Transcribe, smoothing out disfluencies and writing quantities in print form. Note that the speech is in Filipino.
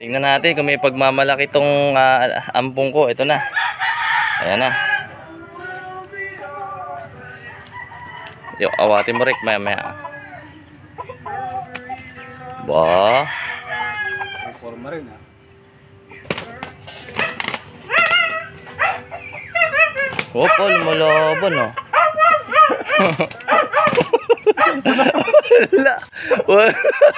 Tingnan natin kung may pagmamalaki tong ampong ko. Ito na. Ayan na. Yo, awatin mo Rick maya. Ba? Forma rin ha. Opo, lumalaban oh. Wala.